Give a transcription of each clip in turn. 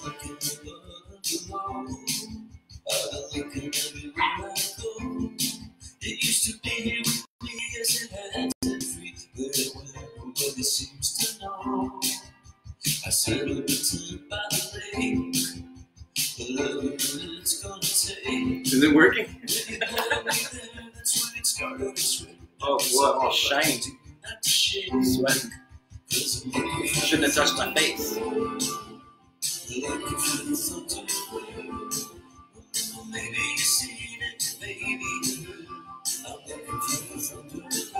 looking above and below. I've been looking everywhere I go. It used to be here with me as it had been free, but it went nobody seems to know. I settled a time by the lake. The love it's gonna take. Is it working? That's when it started to swim. Oh, what? Oh, shiny. Sweating. Shouldn't have touched my face. Maybe you seen it, maybe you heard. I'm looking for the thunder.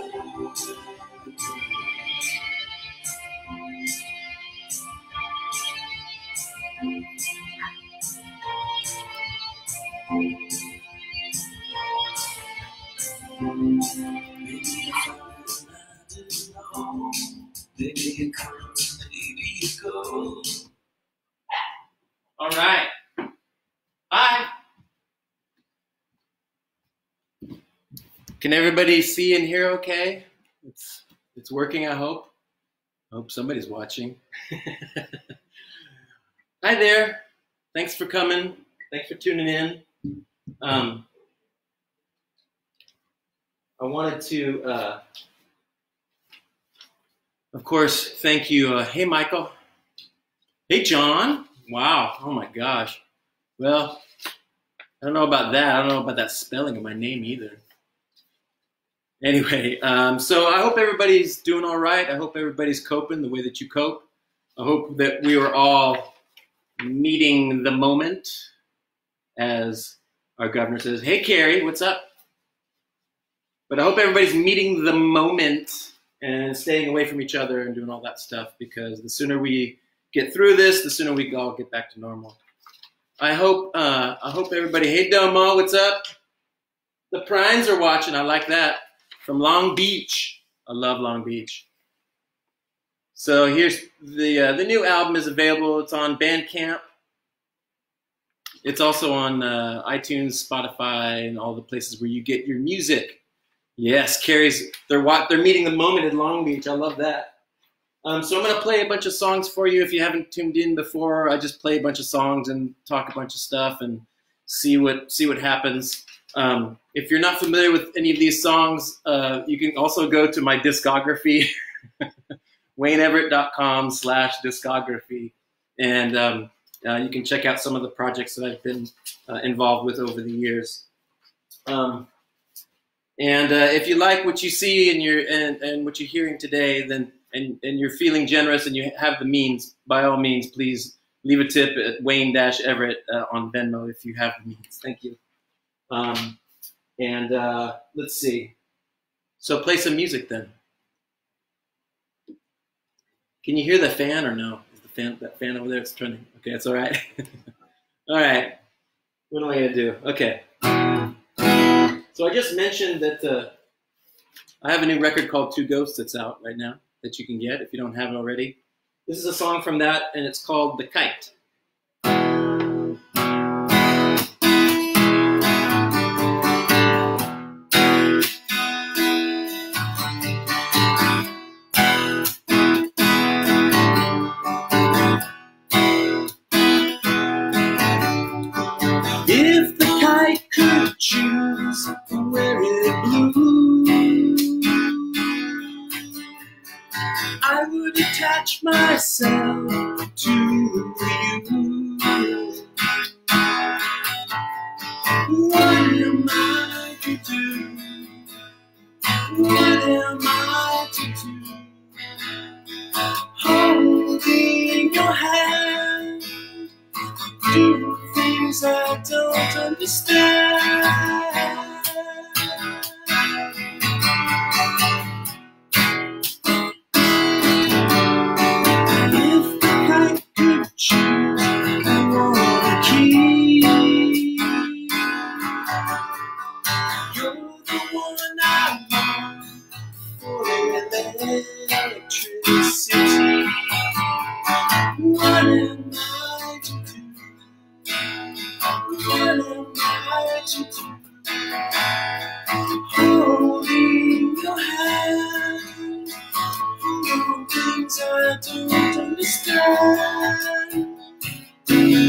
Maybe you come, maybe you go. All right. Bye. Can everybody see and hear okay? It's working, I hope. I hope somebody's watching. Hi there. Thanks for coming. Thanks for tuning in. I wanted to, of course, thank you. Hey, Michael. Hey, John. Wow. Oh, my gosh. Well, I don't know about that. I don't know about that spelling of my name either. Anyway, so I hope everybody's doing all right. I hope everybody's coping the way that you cope. I hope that we were all meeting the moment, as our governor says. Hey, Carrie, what's up? But I hope everybody's meeting the moment and staying away from each other and doing all that stuff, because the sooner we get through this, the sooner we all get back to normal. I hope everybody, hey Domo, what's up? The Primes are watching, I like that. From Long Beach. I love Long Beach. So here's the new album is available. It's on Bandcamp. It's also on iTunes, Spotify, and all the places where you get your music. Yes, Carrie's, they're meeting the moment in Long Beach. I love that. So I'm going to play a bunch of songs for you. If you haven't tuned in before, I just play a bunch of songs and talk a bunch of stuff and see what happens. If you're not familiar with any of these songs, you can also go to my discography, wayneeverett.com/discography, and you can check out some of the projects that I've been involved with over the years. If you like what you see and what you're hearing today, then and you're feeling generous and you have the means, by all means, please leave a tip at Wayne-Everett on Venmo if you have the means. Thank you. Let's see. So play some music then. Can you hear the fan or no? Is that fan over there? It's turning. Okay, it's all right. All right. What am I gonna do? Okay. So I just mentioned that I have a new record called Two Ghosts that's out right now that you can get if you don't have it already. This is a song from that, and it's called The Kite. If the kite could choose where it blew, I would attach myself to you. What am I to do? What am I to do? Holding your hand, do things I don't understand. If the kite could choose, I wanna keep. You're the one I want for electricity. What am I to do? What am I to do? Holding your hand, doing things I don't understand.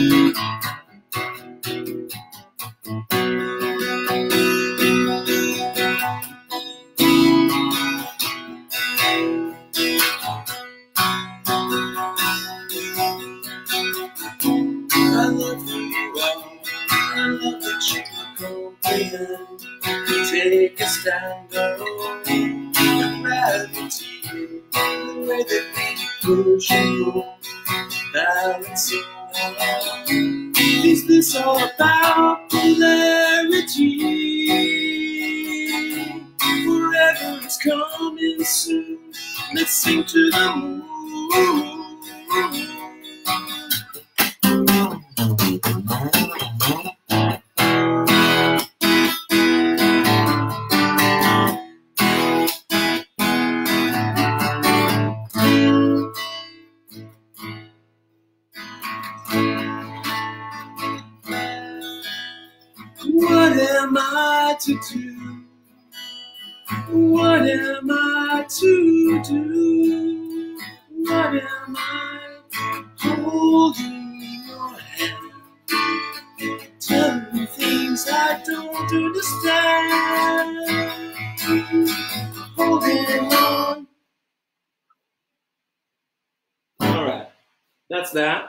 can take a stand on gravity, the way that we push and pull, balancing out. Is this all about polarity? Forever is coming soon. Let's sing to the moon. What am I to do? What am I to do? What am I holding your hand? Telling me things I don't understand. Holding on. All right, that's that.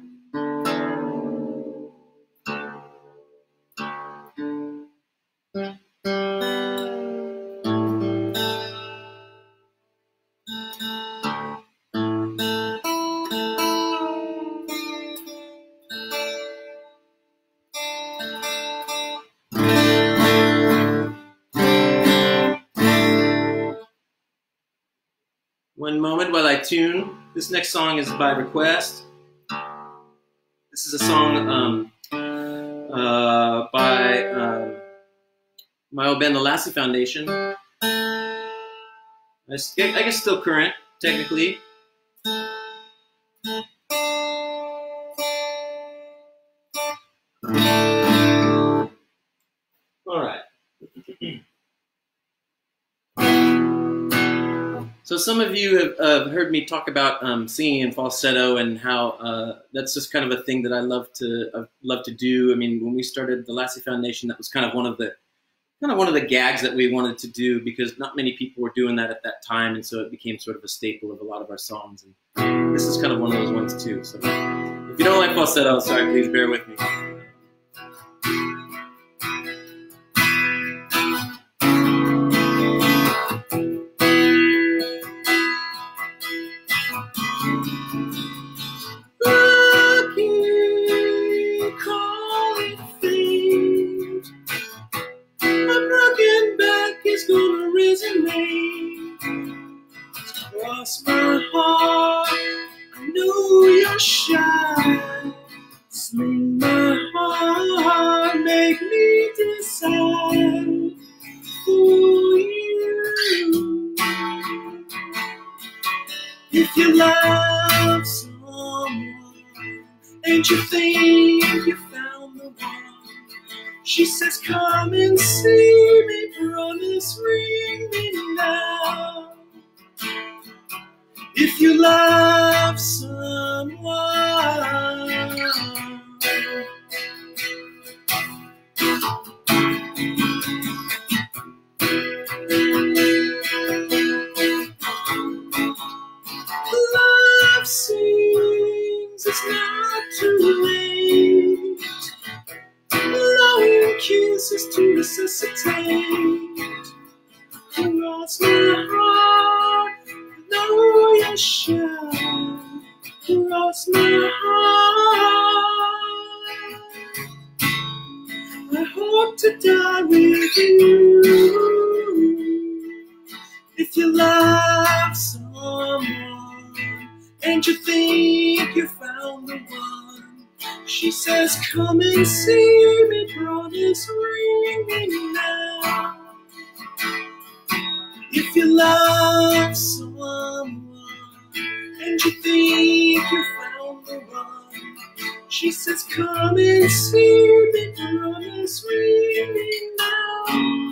One moment while I tune. This next song is by request. This is a song by my old band, the Lassie Foundation. I guess still current, technically. All right. So some of you have heard me talk about singing in falsetto and how that's just kind of a thing that I love to do. I mean, when we started the Lassie Foundation, that was kind of one of the gags that we wanted to do because not many people were doing that at that time, and so it became sort of a staple of a lot of our songs. And this is kind of one of those ones too. So if you don't like falsetto, sorry, please bear with me. Cross my heart, I know you're shy. Sling my heart, make me decide for you. If you love someone and you think you found the one, she says, come and see me, promise, ring me now. If you love someone, love sings, it's not too late. Blowing kisses to resuscitate. Cross my heart, know you're shy. Cross my heart, I hope to die with you. If you love someone and you think you found the one, she says, come and see me, promise, ring me now. If you love someone and you think you found the one, she says, come and see me, promise, ring me now.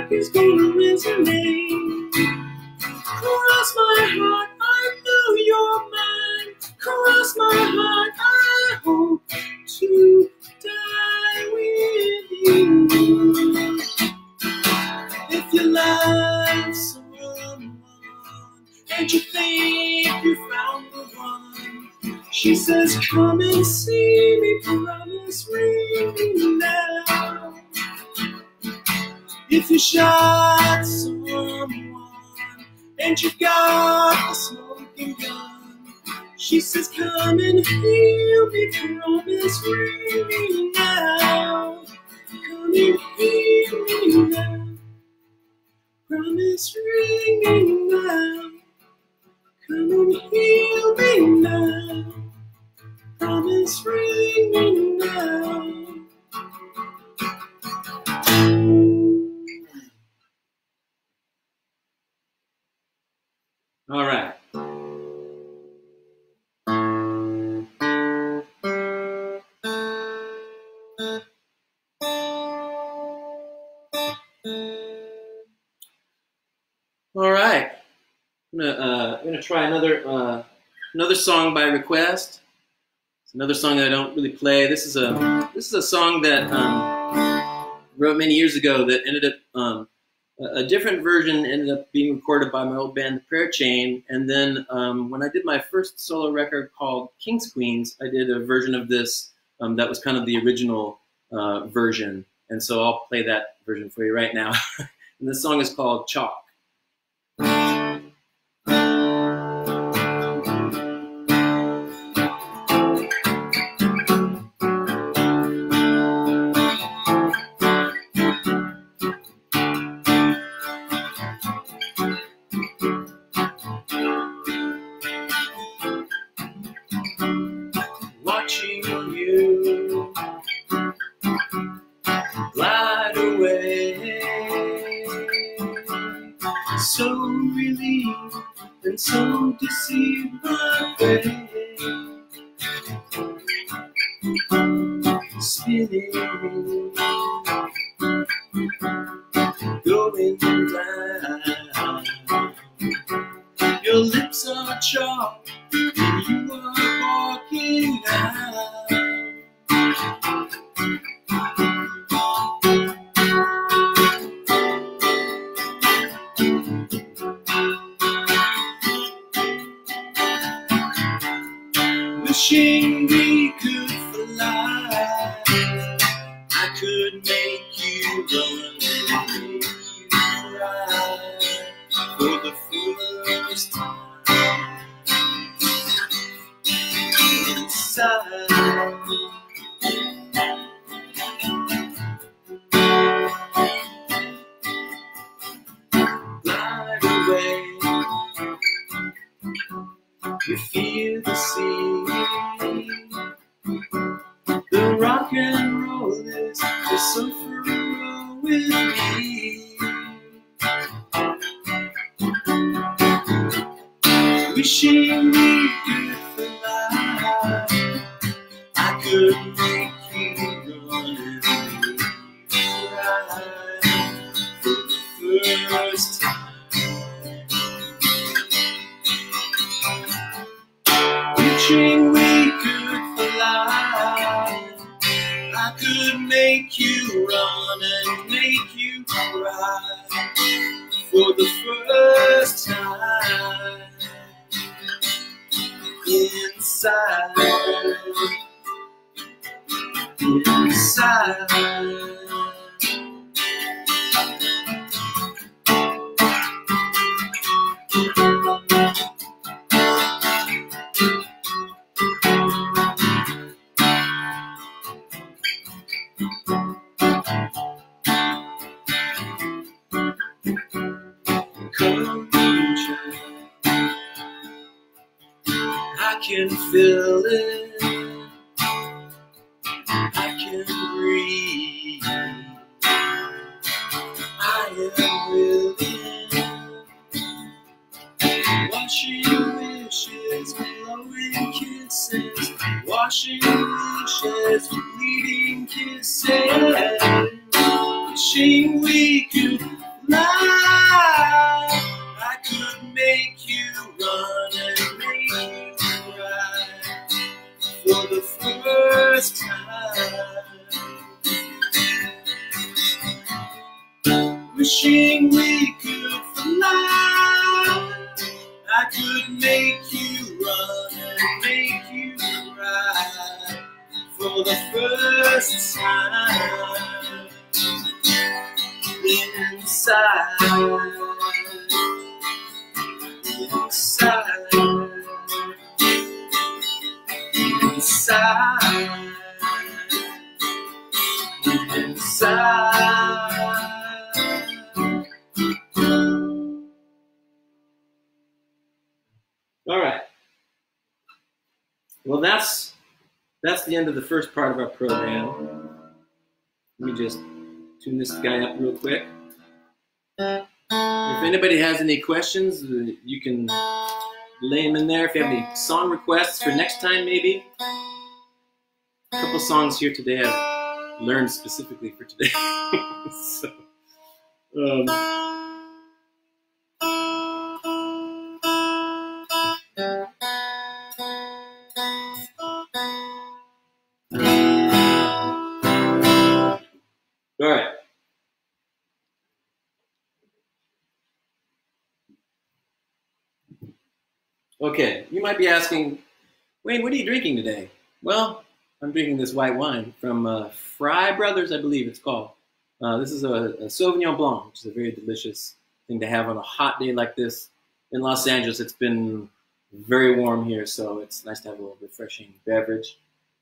heart is gonna resonate. Cross my heart, I know you're mine. Cross my heart, I hope to die with you. If you love someone and you think you found the one, she says, come and see me, promise ring now. If you shot someone and you got a smoking gun, she says, come and heal me, promise ring me now. Come and heal me now, promise ring me now. Come and heal me now, promise ring me now. All right. All right. I'm gonna try another song by request. It's another song that I don't really play. This is a song that wrote many years ago that ended up a different version ended up being recorded by my old band, The Prayer Chain. And then when I did my first solo record called Kingsqueens, I did a version of this that was kind of the original version. And so I'll play that version for you right now. And this song is called Chalk. Watching you glide away, so relieved and so deceived by way, spinning, going down. Your lips are chalk and you are walking out. Wishing we could fly, I could make you run and make you cry for the first time inside. Glide away, you feel the sea. The rock and roll is so far with me. Wishing we could fly, I could make you run and cry for the first time. Wishing we could fly, I could make you run and make you cry for the first time inside, inside. I can feel it, I can breathe, I am willing, washing wishes, blowing kisses, washing wishes, bleeding kisses, wishing we could fly. I could make you run and make you cry for the first time. Wishing we could fly. I could make you run and make you cry for the first time. Inside, inside, inside, inside. All right. Well, that's the end of the first part of our program. Let me just tune this guy up real quick. If anybody has any questions, you can lay them in there. If you have any song requests for next time, maybe. A couple songs here today I've learned specifically for today. So, all right. Okay, you might be asking, Wayne, what are you drinking today? Well, I'm drinking this white wine from Fry Brothers, I believe it's called. This is a Sauvignon Blanc, which is a very delicious thing to have on a hot day like this. In Los Angeles, it's been very warm here, so it's nice to have a little refreshing beverage.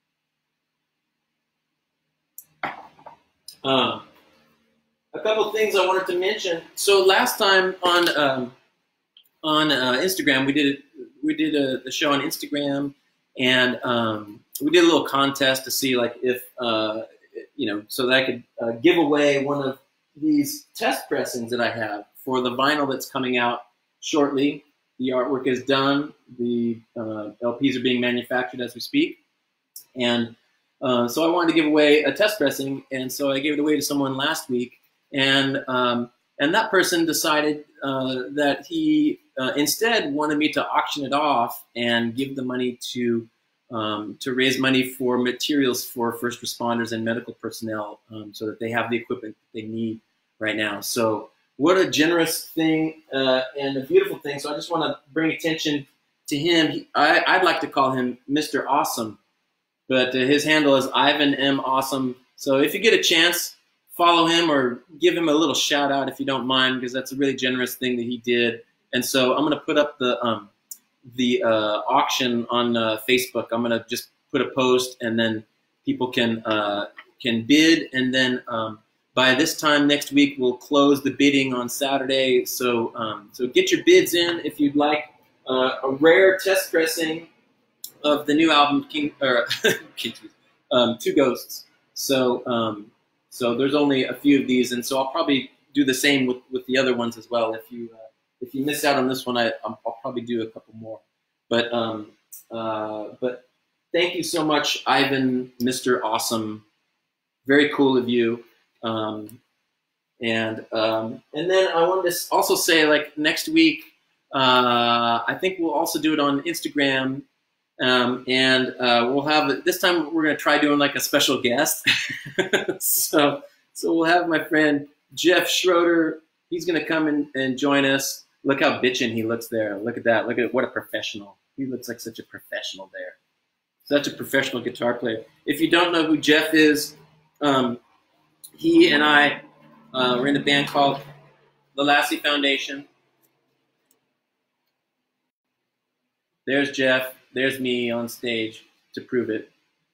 A couple things I wanted to mention. So last time on Instagram, we did a show on Instagram, and we did a little contest to see like if so that I could give away one of these test pressings that I have for the vinyl that's coming out shortly. The artwork is done. The LPs are being manufactured as we speak, and so I wanted to give away a test pressing, and so I gave it away to someone last week, and that person decided that he instead wanted me to auction it off and give the money to raise money for materials for first responders and medical personnel, so that they have the equipment they need right now. So what a generous thing and a beautiful thing. So I just want to bring attention to him. I'd like to call him Mr. Awesome, but his handle is Ivan M. Awesome. So if you get a chance, follow him or give him a little shout out if you don't mind, because that's a really generous thing that he did. And so I'm going to put up the auction on Facebook. I'm going to just put a post, and then people can bid, and then by this time next week we'll close the bidding on Saturday. So so get your bids in if you'd like a rare test pressing of the new album Two Ghosts. So so there's only a few of these, and so I'll probably do the same with the other ones as well. If you miss out on this one, I'll probably do a couple more. But thank you so much, Ivan, Mr. Awesome. Very cool of you. And then I wanted to also say, like, next week, I think we'll also do it on Instagram. And we'll have, this time we're going to try doing like a special guest. So we'll have my friend Jeff Schroeder. He's going to come and join us. Look how bitchin' he looks there. Look at that. Look at what a professional. He looks like such a professional there. Such a professional guitar player. If you don't know who Jeff is, he and I were in a band called the Lassie Foundation. There's Jeff. There's me on stage to prove it.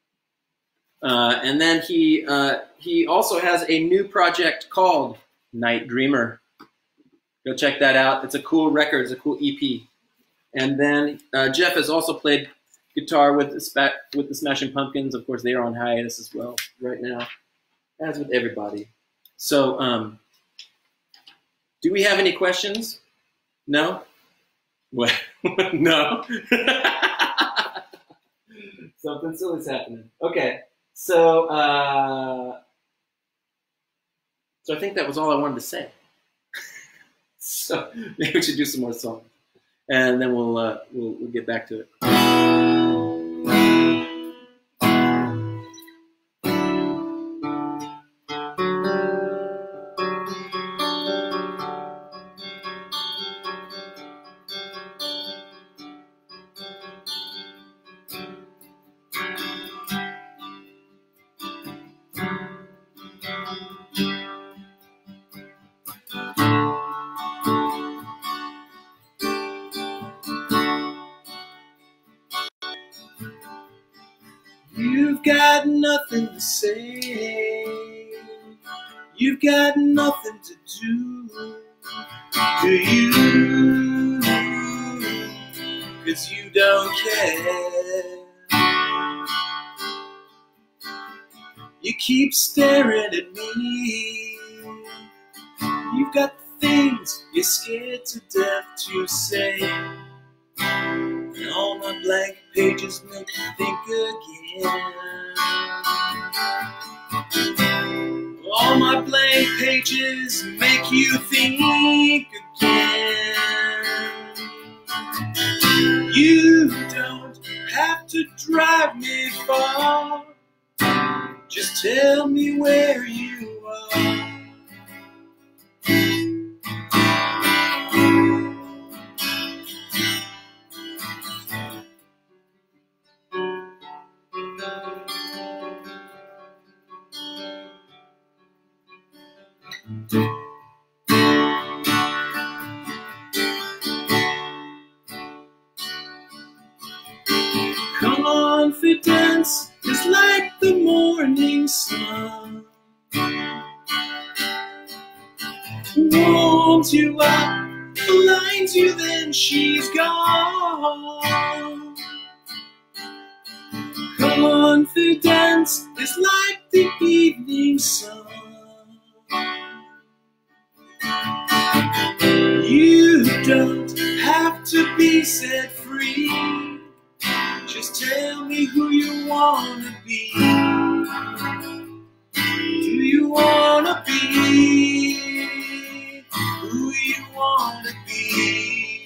And then he also has a new project called Night Dreamer. Go check that out. It's a cool record. It's a cool EP. And then Jeff has also played guitar with the Smashing Pumpkins. Of course, they are on hiatus as well right now, as with everybody. So, do we have any questions? No? What? No? Something silly's happening. Okay. So I think that was all I wanted to say. So maybe we should do some more songs, and then we'll get back to it. You've got nothing to say. You've got nothing to do you? 'Cause you don't care. You keep staring at me. You've got things you're scared to death to say. And all my blank pages make you think again. All my blank pages make you think again. You don't have to drive me far. Just tell me where you are. Confidence is like the morning sun. Warms you up, blinds you, then she's gone. Confidence is like the evening sun. You don't have to be set free. Just tell me who you wanna be. Do you wanna be who you wanna be?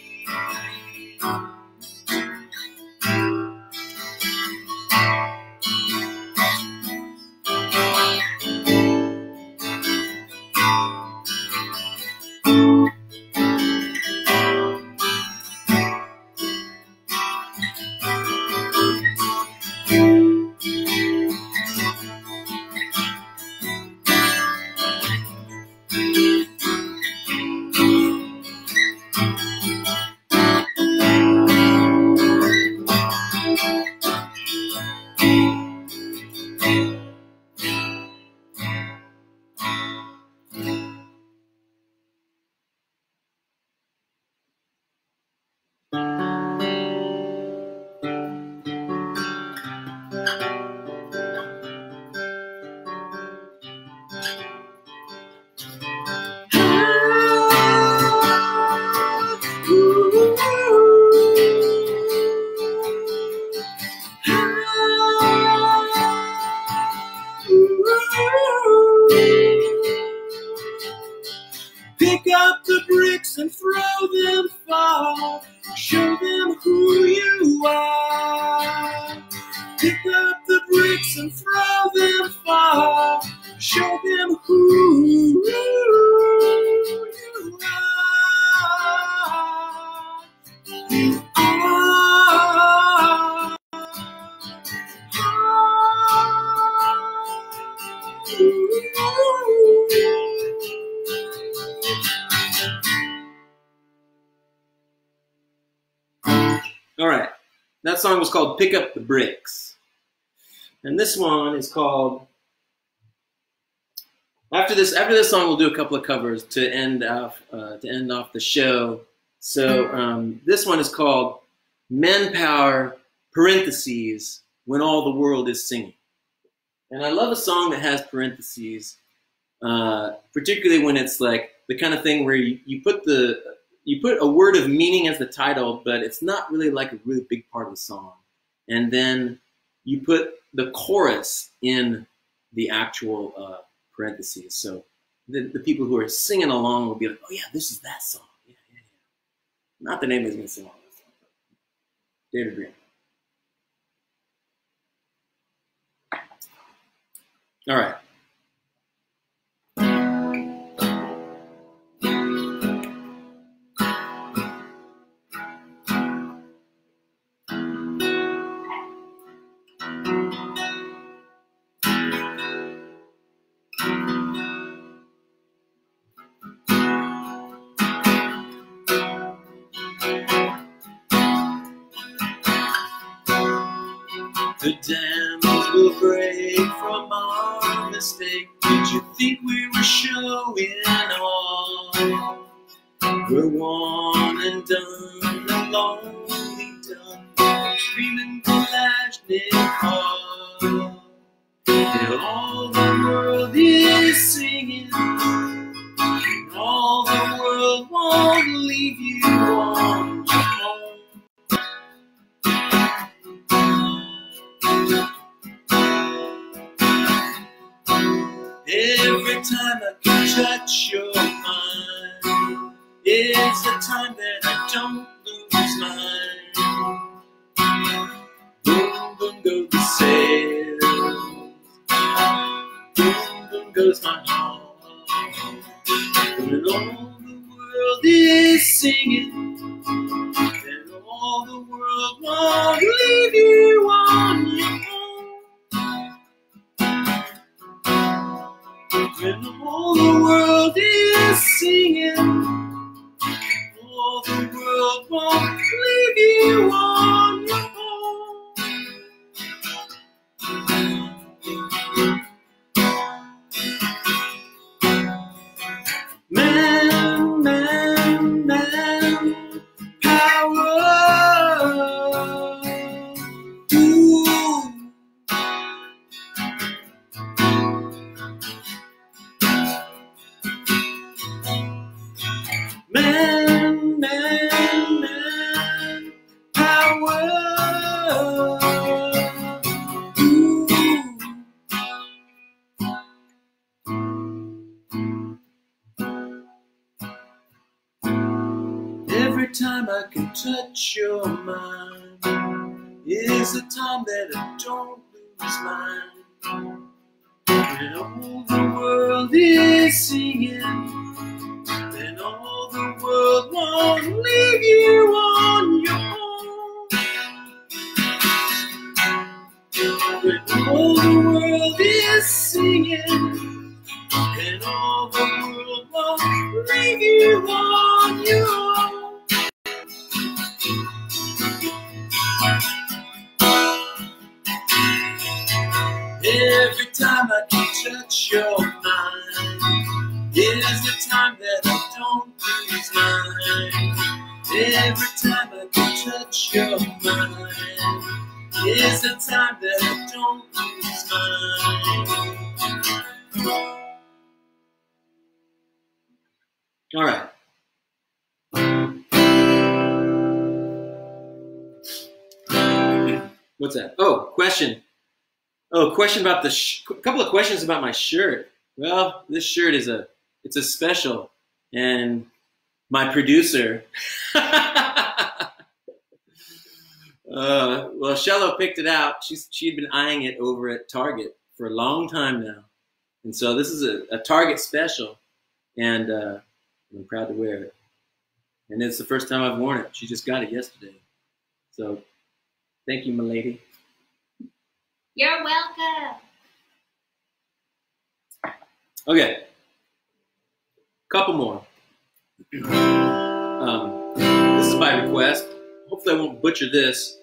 Pick up the bricks and throw them far. Show them who you are. Pick up the bricks and throw them far. Show them who you are. You are. All right, that song was called "Pick Up the Bricks," and this one is called. After this song, we'll do a couple of covers to end off the show. So this one is called "Manpower (parentheses) When All the World is Singing," and I love a song that has parentheses, particularly when it's like the kind of thing where you put a word of meaning as the title, but it's not really like a really big part of the song. And then you put the chorus in the actual parentheses. So the people who are singing along will be like, oh yeah, this is that song. Yeah. Not the name he's going to sing on this song. David Green. All right. The dams will break from our mistake. Did you think we were showing off? We're one and done, a lonely done, screaming Kalashnikov. And all the world is singing, and all the world won't leave you on your own. Every time I can touch your mind is the time that I don't lose mine. Boom, boom, go the sails. Boom, boom goes my heart. When all the world is singing, and all the world won't leave you on your own. When all the world is singing, all the world won't leave you on your own. Man, man, man, power. Ooh. Man, man, man, power. Ooh. Every time I can touch your mind is the time that I don't lose mine. When all the world is singing, then all the world won't leave you on your own. When all the world is singing, then all the world won't leave you on your own. Every time I can touch your mind is the time that I don't lose mine. Every time I can touch your mind is the time that I don't lose mine. All right. What's that? Oh, question. Oh, question about the couple of questions about my shirt. Well, this shirt is it's a special, and my producer, well, Shello picked it out. She'd been eyeing it over at Target for a long time now, and so this is a Target special, and I'm proud to wear it. And it's the first time I've worn it. She just got it yesterday, so thank you, my lady. You're welcome. Okay, couple more. This is by request. Hopefully I won't butcher this.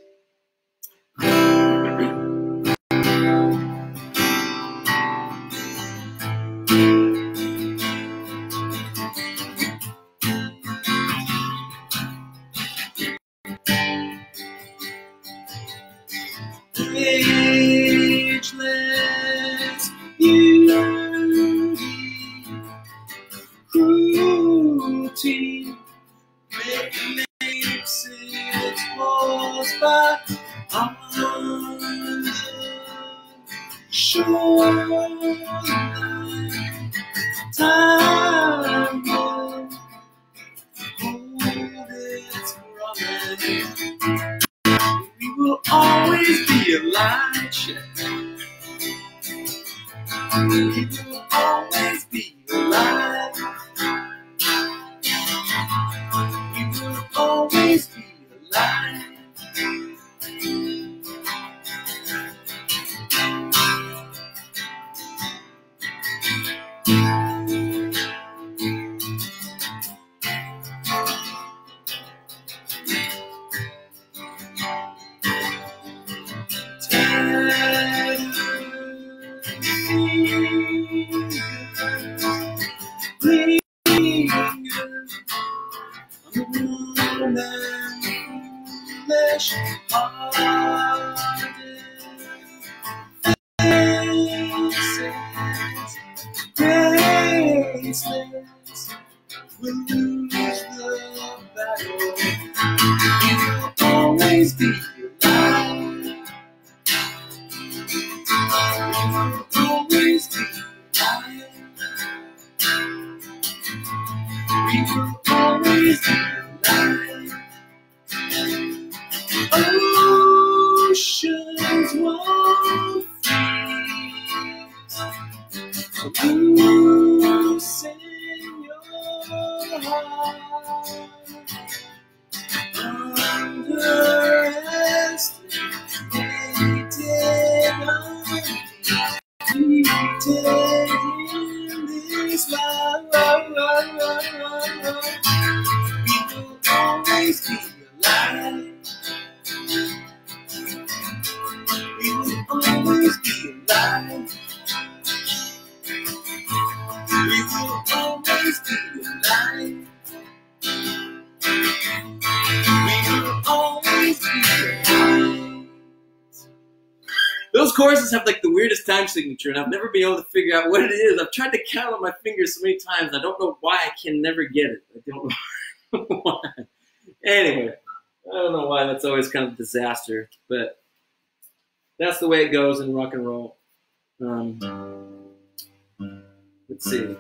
Ageless beauty, cruelty, makes its walls by on the shoreline. Time will hold its will lose the battle. You will always be alive. You will always be alive. We will always be alive. Oceans won't freeze. Loose in your heart. Underestimated, undefeated in this life. We will always be alive. We will always be alive. We will always be alive. We will always be alive. Those choruses have like the weirdest time signature, and I've never been able to figure out what it is. I've tried to count on my fingers so many times. I don't know why I can never get it. I don't know why. Anyway, I don't know why that's always kind of a disaster, but that's the way it goes in rock and roll. Let's see.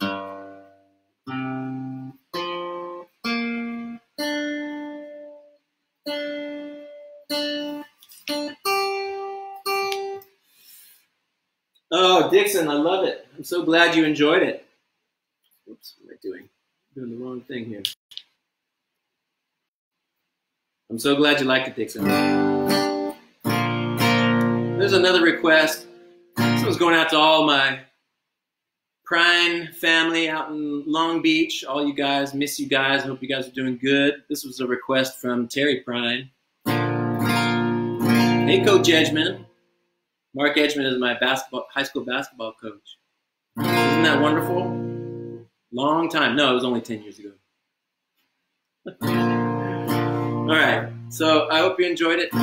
Oh, Dixon, I love it. I'm so glad you enjoyed it. Oops, what am I doing? I'm doing the wrong thing here. I'm so glad you liked it, Dixon. There's another request. This one's going out to all my Prine family out in Long Beach. All you guys, miss you guys. Hope you guys are doing good. This was a request from Terry Prine. Hey, Coach Edgman. Mark Edgman is my high school basketball coach. Isn't that wonderful? Long time. No, it was only 10 years ago. All right. So I hope you enjoyed it.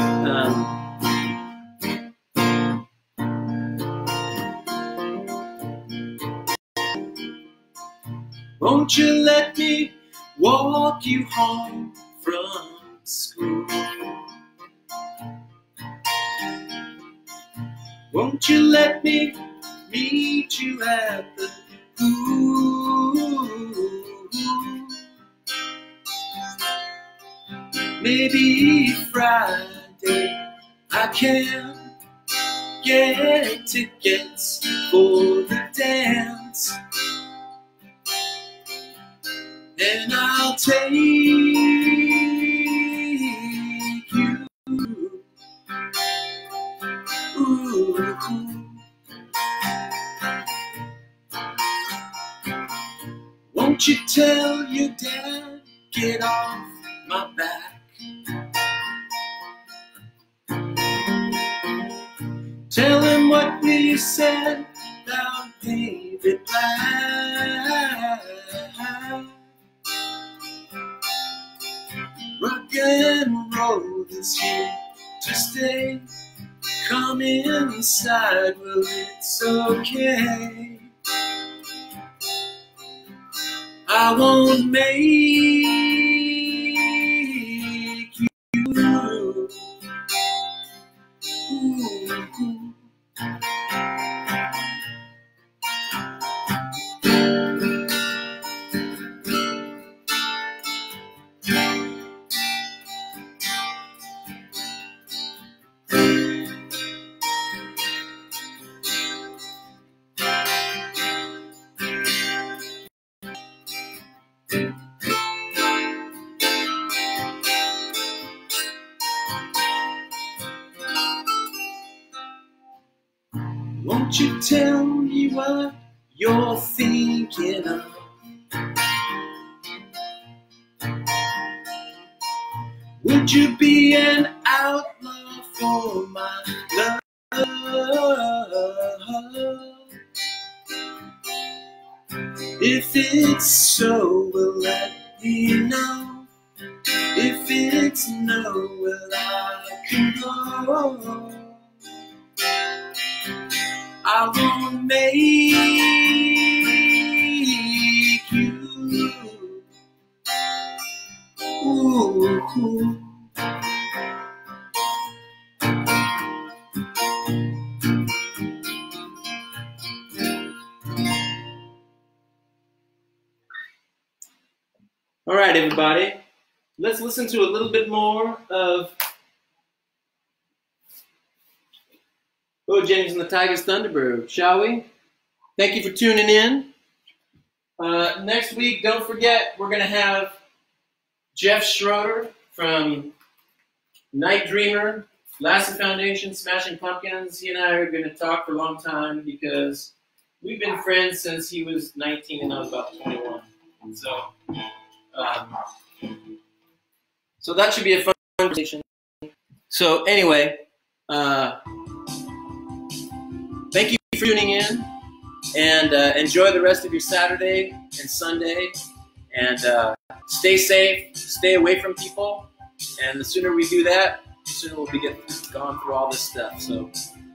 Won't you let me walk you home from school? Won't you let me meet you at the pool? Maybe Friday I can get tickets for the dance, and I'll take you. Ooh. Won't you tell your dad, get off my back? Tell him what we said, now pave it black. Rock and roll is here to stay. Come inside, well, it's okay. I won't make you. Ooh. Won't you tell me what you're thinking of? Would you be an outlaw for my love? If it's so, well, let me know. If it's no, well, I can go. I won't make you. All right, everybody. Let's listen to a little bit more of Bo James and the Tigers Thunderbird, shall we? Thank you for tuning in. Next week, don't forget, we're going to have Jeff Schroeder from Night Dreamer, Lassie Foundation, Smashing Pumpkins. He and I are going to talk for a long time because we've been friends since he was 19 and I was about 21. And so that should be a fun conversation. So anyway, thank you for tuning in, and enjoy the rest of your Saturday and Sunday, and stay safe, stay away from people, and the sooner we do that, the sooner we'll be gone through all this stuff. So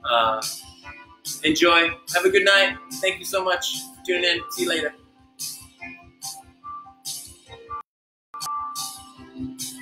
enjoy, have a good night, thank you so much for tuning in, see you later.